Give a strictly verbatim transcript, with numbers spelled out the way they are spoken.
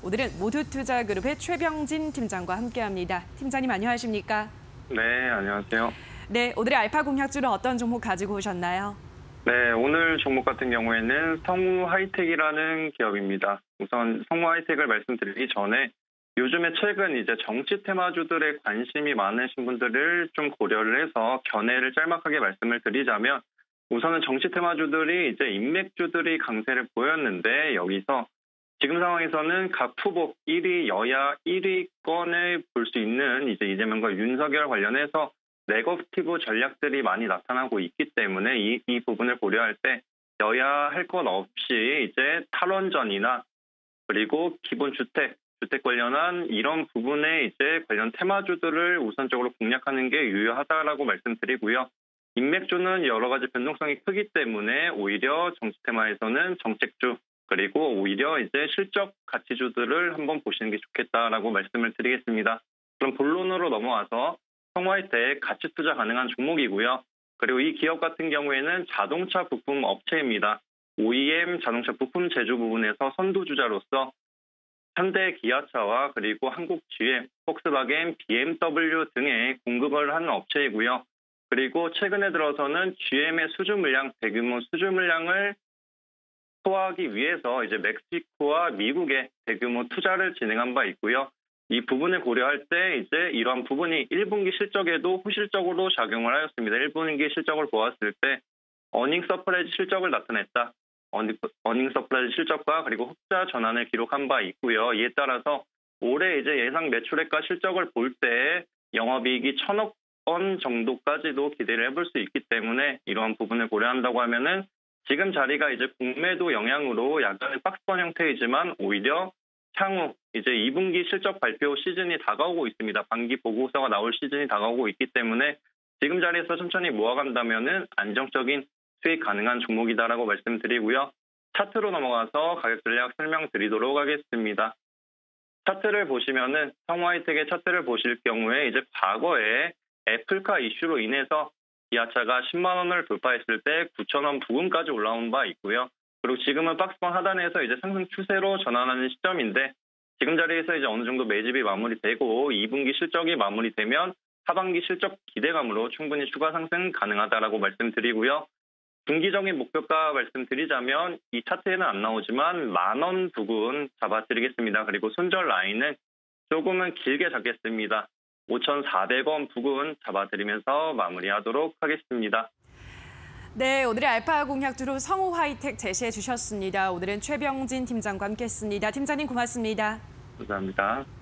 오늘은 모두투자그룹의 최병진 팀장과 함께합니다. 팀장님 안녕하십니까? 네, 안녕하세요. 네, 오늘의 알파 공략주는 어떤 종목 가지고 오셨나요? 네, 오늘 종목 같은 경우에는 성우하이텍이라는 기업입니다. 우선 성우하이텍을 말씀드리기 전에 요즘에 최근 이제 정치 테마주들에 관심이 많으신 분들을 좀 고려를 해서 견해를 짤막하게 말씀을 드리자면 우선은 정치 테마주들이 이제 인맥주들이 강세를 보였는데 여기서 지금 상황에서는 각 후보 일 위 여야 일 위권을 볼 수 있는 이제 이재명과 윤석열 관련해서 네거티브 전략들이 많이 나타나고 있기 때문에 이, 이 부분을 고려할 때 여야 할 것 없이 이제 탈원전이나 그리고 기본주택, 주택 관련한 이런 부분에 이제 관련 테마주들을 우선적으로 공략하는 게 유효하다라고 말씀드리고요. 인맥주는 여러 가지 변동성이 크기 때문에 오히려 정치 테마에서는 정책주 그리고 오히려 이제 실적 가치주들을 한번 보시는 게 좋겠다라고 말씀을 드리겠습니다. 그럼 본론으로 넘어와서 성우하이텍 가치 투자 가능한 종목이고요. 그리고 이 기업 같은 경우에는 자동차 부품 업체입니다. 오이엠 자동차 부품 제조 부분에서 선두주자로서 현대 기아차와 그리고 한국 지엠, 폭스바겐, 비엠더블유 등의 공급을 하는 업체이고요. 그리고 최근에 들어서는 지엠의 수주 물량, 대규모 수주 물량을 소화하기 위해서 이제 멕시코와 미국에 대규모 투자를 진행한 바 있고요. 이 부분을 고려할 때 이제 이러한 부분이 일 분기 실적에도 호실적으로 작용을 하였습니다. 일 분기 실적을 보았을 때 어닝 서프라이즈 실적을 나타냈다. 어닝, 어닝 서프라이즈 실적과 그리고 흑자 전환을 기록한 바 있고요. 이에 따라서 올해 이제 예상 매출액과 실적을 볼 때 영업이익이 천억 원 정도까지도 기대를 해볼 수 있기 때문에 이러한 부분을 고려한다고 하면은 지금 자리가 이제 공매도 영향으로 약간의 박스권 형태이지만 오히려 향후 이제 이 분기 실적 발표 시즌이 다가오고 있습니다. 반기 보고서가 나올 시즌이 다가오고 있기 때문에 지금 자리에서 천천히 모아간다면은 안정적인 수익 가능한 종목이다라고 말씀드리고요. 차트로 넘어가서 가격 전략 설명드리도록 하겠습니다. 차트를 보시면은 성우하이텍의 차트를 보실 경우에 이제 과거에 애플카 이슈로 인해서 기아차가 십만 원을 돌파했을 때 구천 원 부근까지 올라온 바 있고요. 그리고 지금은 박스권 하단에서 이제 상승 추세로 전환하는 시점인데 지금 자리에서 이제 어느 정도 매집이 마무리되고 이 분기 실적이 마무리되면 하반기 실적 기대감으로 충분히 추가 상승 가능하다라고 말씀드리고요. 중기적인 목표가 말씀드리자면 이 차트에는 안 나오지만 만 원 부근 잡아드리겠습니다. 그리고 손절 라인은 조금은 길게 잡겠습니다. 오천사백 원 부근 잡아드리면서 마무리하도록 하겠습니다. 네, 오늘의 알파 공략주로 성우하이텍 제시해 주셨습니다. 오늘은 최병진 팀장과 함께했습니다. 팀장님 고맙습니다. 감사합니다.